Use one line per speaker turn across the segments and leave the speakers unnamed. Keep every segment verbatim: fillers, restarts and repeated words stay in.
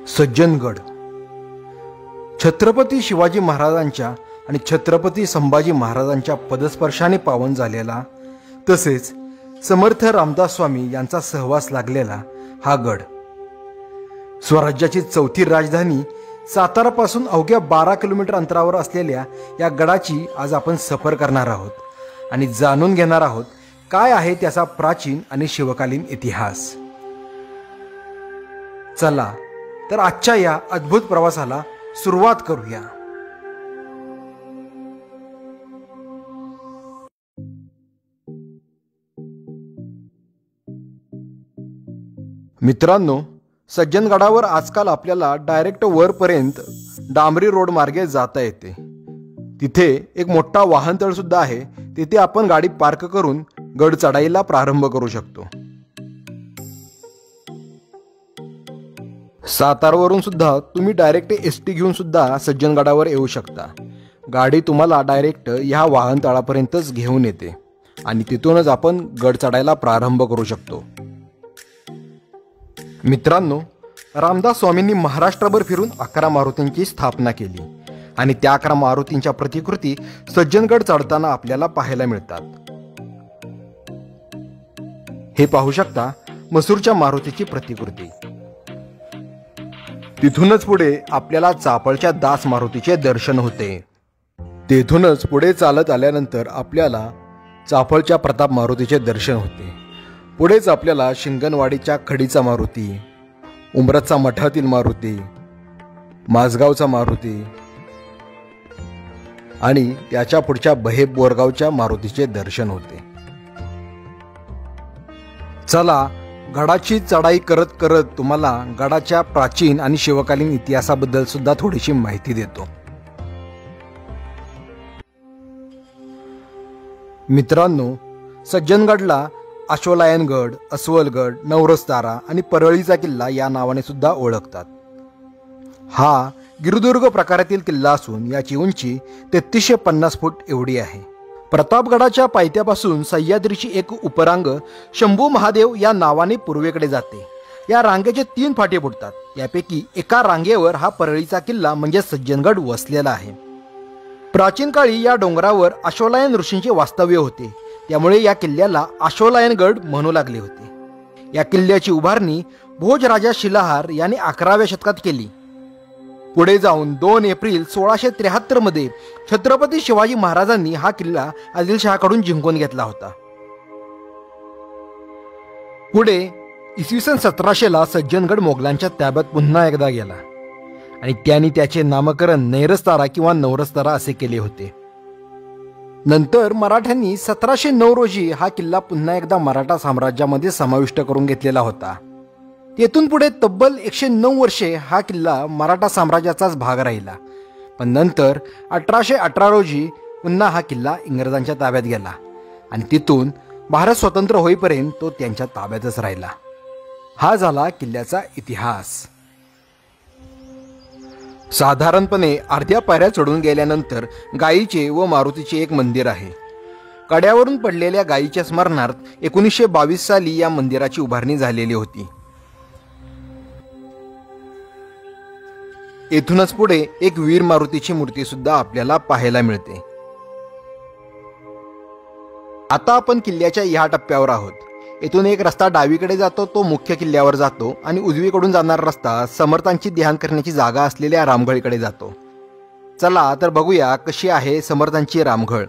सज्जनगड छत्रपती शिवाजी महाराजांच्या आणि छत्रपती संभाजी महाराजांच्या पदस्पर्शाने पावन झालेला, तसेच समर्थ रामदास स्वामी यांचा सहवास लागलेला हा गड स्वराज्याची चौथी राजधानी सातारापासून अवघ्या बारा किलोमीटर अंतरावर असलेल्या या गडाची आज आपण सफर करणार आहोत आणि जाणून घेणार आहोत काय आहे त्याचा प्राचीन आणि शिवकालीन इतिहास। चला तर आजच्या या अद्भुत प्रवासाला सुरुवात करूया। मित्रांनो, सज्जनगडावर आजकाल आपल्याला डायरेक्ट वरपर्यंत डांबरी रोड मार्गे जाता येते। तिथे एक मोठा वाहनतळ सुद्धा आहे, तिथे आपण गाडी पार्क करून गड चढाईला प्रारंभ करू शकतो। सातारवरून सुद्धा तुम्ही डायरेक्ट एस टी घेऊन सुद्धा सज्जनगडावर येऊ शकता। गाडी तुम्हाला डायरेक्ट ह्या वाहनतळापर्यंतच घेऊन येते आणि तिथूनच आपण गड चढायला प्रारंभ करू शकतो। मित्रांनो, रामदास स्वामींनी महाराष्ट्रभर फिरून अकरा मारुतींची स्थापना केली आणि त्या अकरा मारुतींच्या प्रतिकृती सज्जनगड चढताना आपल्याला पाहायला मिळतात। हे पाहू शकता मसूरच्या मारुतीची प्रतिकृती। तिथूनच पुढे आपल्याला चापळच्या दास मारुतीचे दर्शन होते। तेथूनच पुढे चालत आल्यानंतर आपल्याला चापळच्या प्रताप मारुतीचे दर्शन होते। पुढेच आपल्याला शिंगणवाडीच्या खडीचा मारुती, उंबरचा मठातील मारुती, माझगावचा मारुती आणि त्याच्या पुढच्या बहेब बोरगावच्या मारुतीचे दर्शन होते। चला गडाची चढाई करत करत तुम्हाला गडाच्या प्राचीन आणि शिवकालीन इतिहासाबद्दल सुद्धा थोडीशी माहिती देतो। मित्रांनो, सज्जनगडला अश्वलायनगड, अस्वलगड, नवरसतारा आणि परळीचा किल्ला या नावाने सुद्धा ओळखतात। हा गिरिदुर्ग प्रकारातील किल्ला असून याची उंची तेहतीसशे पन्नास फूट एवढी आहे। प्रतापगडाच्या पायथ्यापासून सह्याद्रीची एक उपरांग शंभू महादेव या नावाने पूर्वेकडे जाते। या रांगेचे तीन फाटे फुटतात। यापैकी एका रांगेवर हा परळीचा किल्ला म्हणजे सज्जनगड वसलेला आहे। प्राचीन काळी या डोंगरावर अश्वलायन ऋषींचे वास्तव्य होते, त्यामुळे या किल्ल्याला अश्वलायनगड म्हणू लागले होते। या किल्ल्याची उभारणी भोजराजा शिलाहार यांनी अकराव्या शतकात केली। पुढे जाऊन दोन एप्रिल सोळाशे त्र्याहत्तर मध्ये छत्रपती शिवाजी महाराजांनी हा किल्ला आदिलशहाकडून जिंकून घेतला होता। पुढे इसवी सन सतराशे ला सज्जनगड मोगलांच्या ताब्यात पुन्हा एकदा गेला आणि त्यांनी त्याचे नामकरण नैरस्तारा किंवा नवरसतारा असे केले होते। नंतर मराठ्यांनी सतराशे नऊ रोजी हा किल्ला पुन्हा एकदा मराठा साम्राज्यामध्ये समाविष्ट करून घेतलेला होता। तेथून पुढे तब्बल एकशे नऊ वर्षे हा किल्ला मराठा साम्राज्याचाच भाग राहिला, पण नंतर अठराशे अठरा रोजी पुन्हा हा किल्ला इंग्रजांच्या ताब्यात गेला आणि तिथून भारत स्वतंत्र होईपर्यंत तो त्यांच्या ताब्यातच राहिला। हा झाला किल्ल्याचा इतिहास। साधारणपणे अर्ध्या पायऱ्या चढून गेल्यानंतर गायीचे व मारुतीचे एक मंदिर आहे। कड्यावरून पडलेल्या गायीच्या स्मरणार्थ एकोणीसशे बावीस साली या मंदिराची उभारणी झालेली होती। येथूनच पुढे एक वीर मारुतीची मूर्ती सुद्धा आपल्याला पाहायला मिळते। आता आपण किल्ल्याच्या या टप्प्यावर आहोत। येथून एक रस्ता डावीकडे जातो, तो मुख्य किल्ल्यावर जातो आणि उजवीकडून जाणारा रस्ता समर्थांची ध्यान करण्याची जागा असलेल्या रामघळीकडे जातो। चला तर बघूया कशी आहे समर्थांची रामघळ।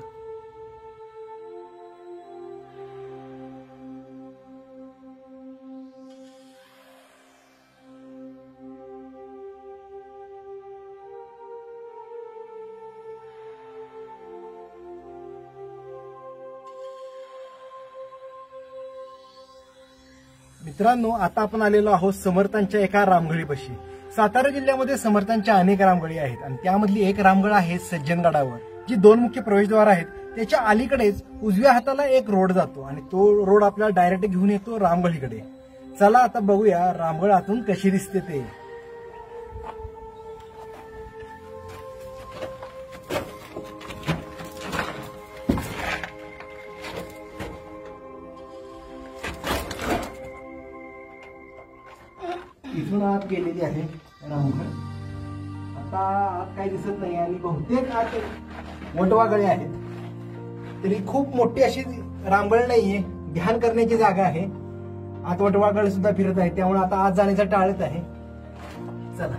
मित्रांनो, आता आपण आलेलो आहोत समर्थांच्या एका रामघळीपाशी। सातारा जिल्ह्यामध्ये समर्थांच्या अनेक रामघळी आहेत आणि त्यामधली एक रामघळ आहे सज्जनगडावर, जी दोन मुख्य प्रवेशद्वार आहेत। त्याच्या अलीकडेच उजव्या हाताला एक रोड जातो आणि तो रोड आपल्याला डायरेक्ट घेऊन येतो रामघळीकडे। चला आता बघूया रामघळ आतून कशी दिसते ते। इथून आत गेलेली आहे रामगड आता आत काही दिसत नाही आणि बहुतेक आत वटवाघळे आहेत. तरी खूप मोठी अशी रामगड नाहीये, ध्यान करण्याची जागा आहे. आत वटवाघळे सुद्धा फिरत आहेत, त्यामुळे आता आत जाण्याचं टाळत आहे. चला.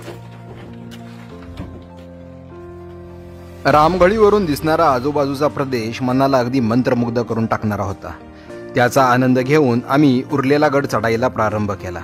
रामगडीवरून दिसणारा आजूबाजूचा प्रदेश मनाला अगदी मंत्रमुग्ध करून टाकणारा होता. त्याचा आनंद घेऊन आम्ही उरलेला गड चढायला प्रारंभ केला.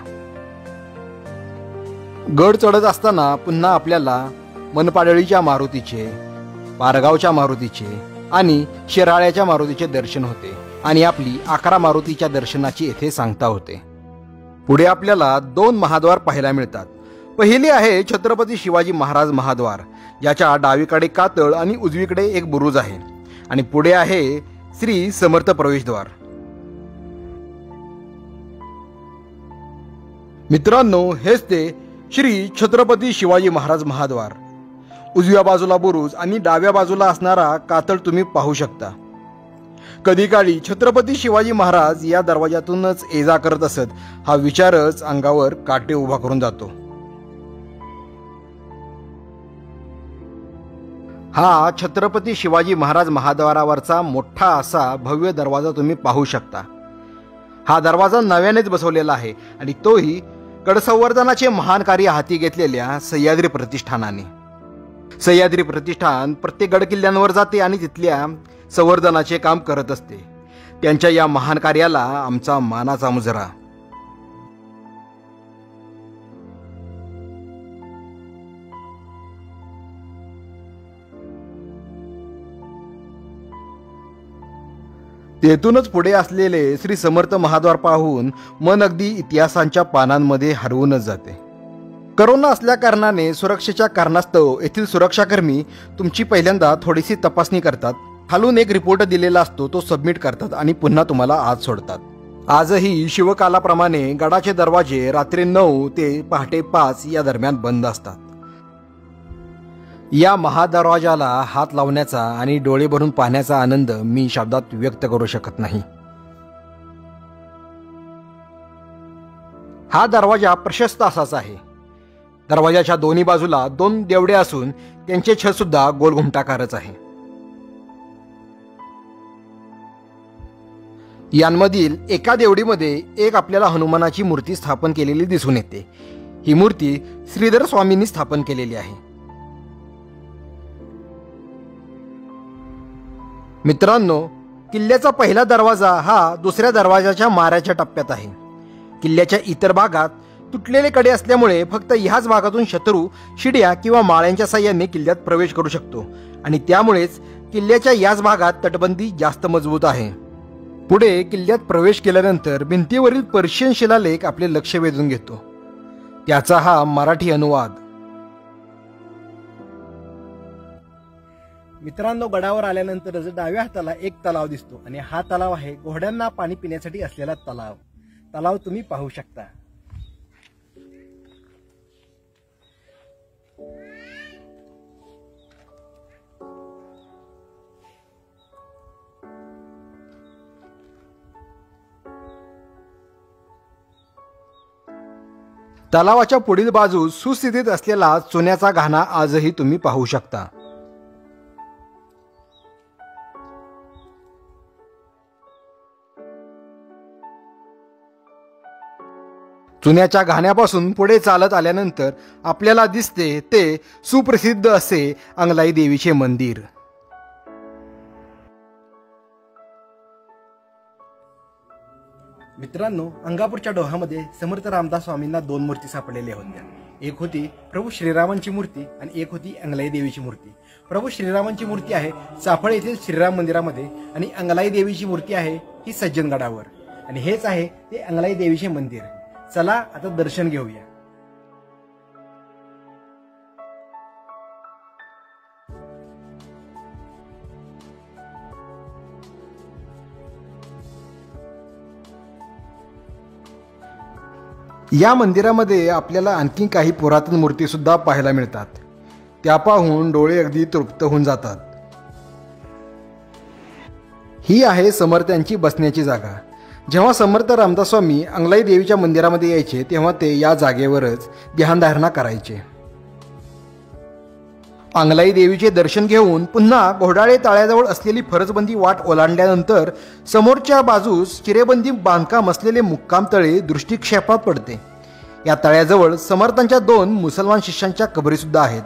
गड चढत असताना पुन्हा आपल्याला मनपाडळीच्या मारुतीचे, पारगावच्या मारुतीचे आणि शिराळ्याच्या मारुतीचे दर्शन होते आणि आपली अकरा मारुतीच्या दर्शनाची येथे सांगता होते. पुढे आपल्याला दोन महाद्वार पाहायला मिळतात. पहिली आहे छत्रपती शिवाजी महाराज महाद्वार, याच्या डावीकडे कातळ आणि उजवीकडे एक बुरुज आहे. आणि पुढे आहे श्री समर्थ प्रवेशद्वार. मित्रांनो, हेच ते श्री छत्रपती शिवाजी महाराज महाद्वार. उजव्या बाजूला बुरुज आणि डाव्या बाजूला असणारा कातळ तुम्ही पाहू शकता. कधी काळी छत्रपती शिवाजी महाराज या दरवाजातूनच ये जा करत असत, हा विचारच अंगावर काटे उभा करून जातो. हा छत्रपती शिवाजी महाराज महाद्वारावरचा मोठा असा भव्य दरवाजा तुम्ही पाहू शकता. हा दरवाजा नव्यानेच बसवलेला आहे आणि तोही गडसंवर्धनाचे महान कार्य हाती घेतलेल्या सह्याद्री प्रतिष्ठानाने. सह्याद्री प्रतिष्ठान प्रत्येक गड किल्ल्यांवर जाते आणि तिथल्या संवर्धनाचे काम करत असते. त्यांच्या या महान कार्याला आमचा मानाचा मुजरा. तेथूनच पुढे असलेले श्री समर्थ महाद्वार पाहून मन अगदी इतिहासांच्या पानांमध्ये हरवूनच जाते. करोना असल्या कारणाने सुरक्षेच्या कारणास्तव येथील सुरक्षाकर्मी तुमची पहिल्यांदा थोडीशी तपासणी करतात. खालून एक रिपोर्ट दिलेला असतो, तो सबमिट करतात आणि पुन्हा तुम्हाला आत सोडतात. आजही शिवकालाप्रमाणे गडाचे दरवाजे रात्री नऊ ते पहाटे पाच या दरम्यान बंद असतात. या महादरवाजाला हात लावण्याचा आणि डोळे भरून पाहण्याचा आनंद मी शब्दात व्यक्त करू शकत नाही. हा दरवाजा प्रशस्त असाच आहे. दरवाजाच्या दोन्ही बाजूला दोन देवडे असून त्यांचे छत सुद्धा गोल घुमटाकारच आहे. यांमधील एका देवडीमध्ये एक आपल्याला हनुमानाची मूर्ती स्थापन केलेली दिसून येते. ही मूर्ती श्रीधर स्वामींनी स्थापन केलेली आहे. मित्रांनो, किल्ल्याचा पहिला दरवाजा हा दुसऱ्या दरवाजाच्या माऱ्याच्या टप्प्यात आहे. किल्ल्याच्या इतर भागात तुटलेले कडे असल्यामुळे फक्त ह्याच भागातून शत्रू शिड्या किंवा माळ्यांच्या साह्याने किल्ल्यात प्रवेश करू शकतो आणि त्यामुळेच किल्ल्याच्या याच भागात तटबंदी जास्त मजबूत आहे. पुढे किल्ल्यात प्रवेश केल्यानंतर भिंतीवरील पर्शियन शिलालेख आपले लक्ष वेधून घेतो. त्याचा हा मराठी अनुवाद.
मित्रांनो, गडावर आल्यानंतरच डाव्या हाताला एक तलाव दिसतो आणि हा तलाव आहे घोड्यांना पाणी पिण्यासाठी असलेला तलाव. तलाव तुम्ही पाहू शकता.
तलावाच्या पुढील बाजूस सुस्थितीत असलेला चुन्याचा घाणा आजही तुम्ही पाहू शकता. चुन्याच्या घाण्यापासून पुढे चालत आल्यानंतर आपल्याला दिसते ते सुप्रसिद्ध असे अंगलाई देवीचे मंदिर.
मित्रांनो, अंगापूरच्या डोहामध्ये समर्थ रामदास स्वामींना दोन मूर्ती सापडलेल्या होत्या. एक होती प्रभू श्रीरामांची मूर्ती आणि एक होती अंगलाई देवीची मूर्ती. प्रभू श्रीरामांची मूर्ती आहे चाफळ येथील श्रीराम मंदिरामध्ये आणि अंगलाई देवीची मूर्ती आहे ही सज्जनगडावर. आणि हेच आहे ते अंगलाई देवीचे मंदिर. चला आता दर्शन घेऊया.
या मंदिरामध्ये आपल्याला आणखी काही पुरातन मूर्ती सुद्धा पाहायला मिळतात. त्या पाहून डोळे अगदी तृप्त होऊन जातात. ही आहे समर्थांची बसण्याची जागा. जेव्हा समर्थ रामदास स्वामी अंगलाई देवीच्या मंदिरामध्ये यायचे तेव्हा ते या जागेवरच ध्यानधारणा करायचे. अंगलाई देवीचे दर्शन घेऊन पुन्हा घोडाळे तळ्याजवळ असलेली फरसबंदी वाट ओलांडल्यानंतर समोरच्या बाजूस चिरेबंदी बांधकाम असलेले मुक्काम तळे दृष्टिक्षेपात पडते. या तळ्याजवळ समर्थांच्या दोन मुसलमान शिष्यांच्या कबरी सुद्धा आहेत.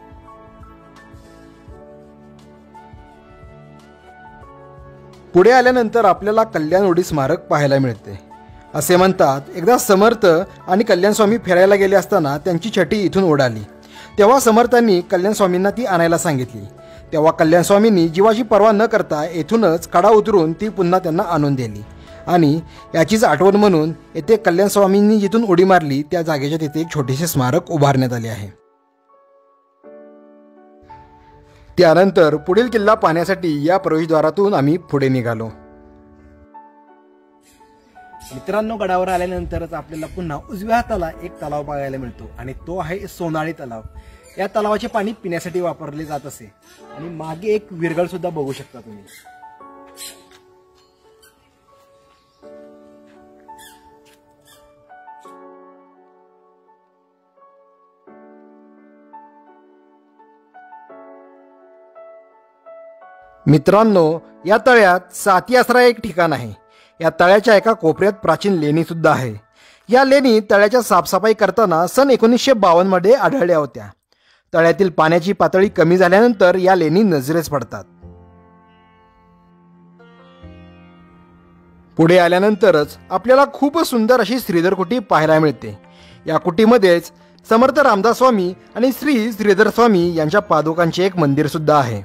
पुढे आल्यानंतर आपल्याला कल्याणोडी स्मारक पाहायला मिळते. असे म्हणतात, एकदा समर्थ आणि कल्याण स्वामी फिरायला गेले असताना त्यांची छटी इथून उडाली. तेव्हा समर्थांनी कल्याण स्वामींना ती आणायला सांगितली. तेव्हा कल्याण स्वामींनी जीवाची पर्वा न करता येथूनच कडा उतरून ती पुन्हा त्यांना आणून दिली आणि याचीच आठवण म्हणून येथे कल्याण स्वामींनी जिथून उडी मारली त्या जागेच्या तिथे एक छोटेसे स्मारक उभारण्यात आले आहे. त्यानंतर पुढील किल्ला पाहण्यासाठी या प्रवेशद्वारातून आम्ही पुढे निघालो.
मित्रांनो, गडावर आल्यानंतरच आपल्याला पुन्हा उजव्या हाताला एक तलाव बघायला मिळतो आणि तो आहे सोनाळी तलाव. या तलावाचे पाणी पिण्यासाठी वापरले जात असे आणि मागे एक विरगळ सुद्धा बघू शकता तुम्ही.
मित्रांनो, या तळ्यात साती आसरा एक ठिकाण आहे. या तळ्याच्या एका कोपऱ्यात प्राचीन लेणी सुद्धा आहे. या लेणी तळ्याच्या साफसफाई करताना सन एकोणीसशे बावन्न मध्ये आढळल्या होत्या. तळ्यातील पाण्याची पातळी कमी झाल्यानंतर या लेणी नजरेस पडतात. पुढे आल्यानंतरच आपल्याला खूप सुंदर अशी श्रीधर कुटी पाहायला मिळते. या कुटीमध्येच समर्थ रामदास स्वामी आणि श्री श्रीधर स्वामी यांच्या पादुकांचे एक मंदिर सुद्धा आहे.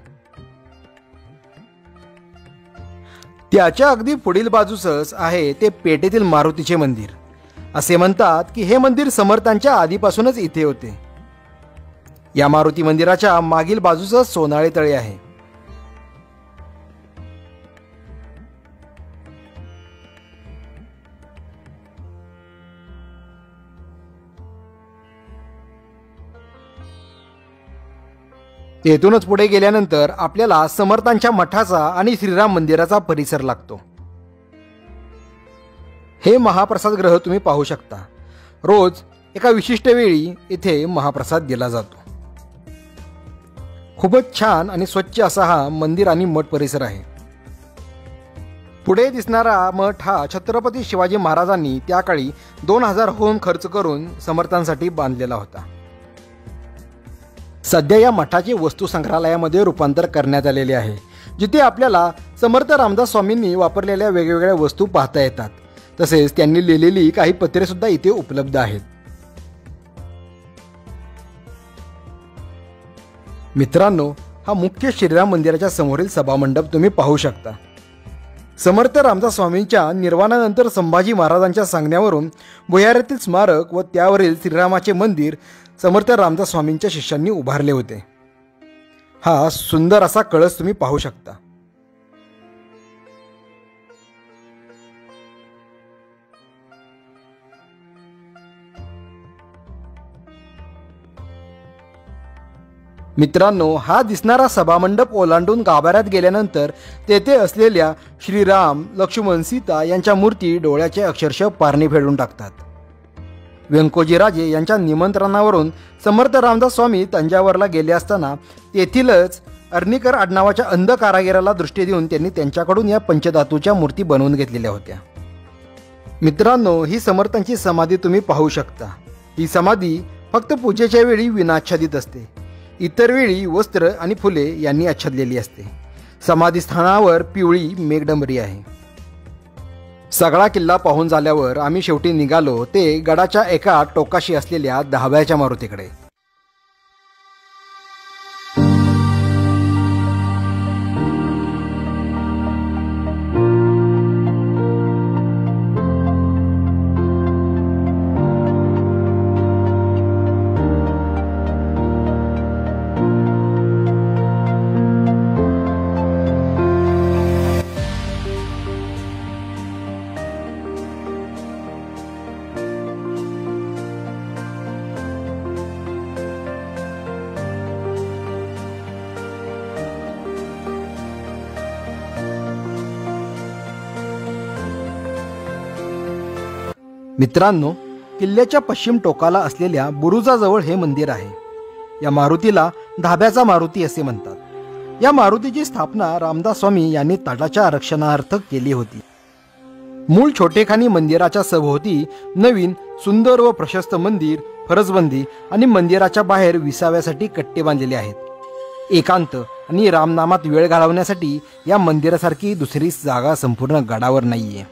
त्याच्या अगदी पुढील बाजूसच आहे ते पेठेतील मारुतीचे मंदिर. असे म्हणतात की हे मंदिर समर्थांच्या आधीपासूनच इथे होते. या मारुती मंदिराच्या मागील बाजूसच सोनाळे तळे आहे. येथूनच पुढे गेल्यानंतर आपल्याला समर्थांच्या मठाचा आणि श्रीराम मंदिराचा परिसर लागतो. हे महाप्रसाद ग्रह तुम्ही पाहू शकता. रोज एका विशिष्ट वेळी इथे महाप्रसाद दिला जातो. खूपच छान आणि स्वच्छ असा हा मंदिर आणि मठ परिसर आहे. पुढे दिसणारा मठ हा छत्रपती शिवाजी महाराजांनी त्या काळी दोन हजार होम खर्च करून समर्थांसाठी बांधलेला होता. सध्या या मठाचे वस्तू संग्रहालयामध्ये रूपांतर करण्यात आलेले आहे, जिथे आपल्याला समर्थ रामदास स्वामींनी वापरलेल्या वेगवेगळ्या वस्तू पाहता येतात. तसेच त्यांनी लिहिलेली काही पत्रे सुद्धा इथे उपलब्ध आहेत. मित्रांनो, हा मुख्य श्रीराम मंदिराच्या समोरील सभामंडप तुम्ही पाहू शकता. समर्थ रामदास स्वामींच्या निर्वाणानंतर संभाजी महाराजांच्या सांगण्यावरून भुयारातील स्मारक व त्यावरील श्रीरामाचे मंदिर समर्थ रामदास स्वामींच्या शिष्यांनी उभारले होते. हा सुंदर असा कळस तुम्ही पाहू शकता. मित्रांनो, हा दिसणारा सभामंडप ओलांडून गाभाऱ्यात गेल्यानंतर तेथे असलेल्या श्रीराम, लक्ष्मण, सीता यांच्या मूर्ती डोळ्याचे अक्षरशः पारणे फेडून टाकतात. व्यंकोजी राजे यांच्या निमंत्रणावरून समर्थ रामदास स्वामी तंजावरला गेले असताना तेथीलच अर्णीकर आडनावाच्या अंध कारागिराला दृष्टी देऊन त्यांनी त्यांच्याकडून या पंचधातूच्या मूर्ती बनवून घेतलेल्या होत्या. मित्रांनो, ही समर्थांची समाधी तुम्ही पाहू शकता. ही समाधी फक्त पूजेच्या वेळी विनाच्छादित असते. इतर वेळी वस्त्र आणि फुले यांनी आच्छादलेली असते. समाधीस्थानावर पिवळी मेघडंबरी आहे. सगळा किल्ला पाहून झाल्यावर आम्ही शेवटी निघालो ते गडाच्या एका टोकाशी असलेल्या दहाव्याच्या मारुतीकडे. मित्रांनो, किल्ल्याच्या पश्चिम टोकाला असलेल्या बुरुजाजवळ हे मंदिर आहे. या मारुतीला धाब्याचा मारुती असे म्हणतात. या मारुतीची स्थापना रामदास स्वामी यांनी तटाच्या आरक्षणार्थ केली होती. मूळ छोटेखानी मंदिराच्या सभोवती नवीन सुंदर व प्रशस्त मंदिर, फरसबंदी आणि मंदिराच्या बाहेर विसाव्यासाठी कट्टे बांधलेले आहेत. एकांत आणि रामनामात वेळ घालवण्यासाठी या मंदिरासारखी दुसरी जागा संपूर्ण गडावर नाहीये.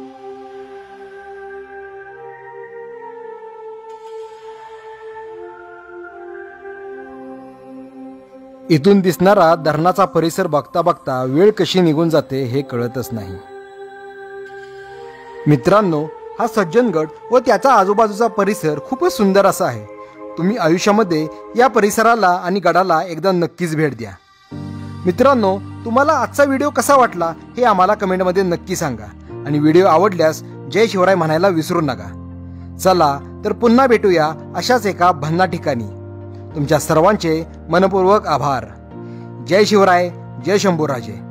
इथून दिसणारा धरणाचा परिसर बघता बघता वेळ कशी निघून जाते हे कळतच नाही. मित्रांनो, हा सज्जनगड व त्याचा आजूबाजूचा परिसर खूपच सुंदर असा आहे. तुम्ही आयुष्यामध्ये या परिसराला आणि गडाला एकदा नक्कीच भेट द्या. मित्रांनो, तुम्हाला आजचा व्हिडिओ कसा वाटला हे आम्हाला कमेंटमध्ये नक्की सांगा आणि व्हिडिओ आवडल्यास जय शिवराय म्हणायला विसरू नका. चला तर पुन्हा भेटूया अशाच एका भन्नाट ठिकाणी. तुमच्या सर्वांचे मनपूर्वक आभार. जय शिवराय, जय शंभूराजे.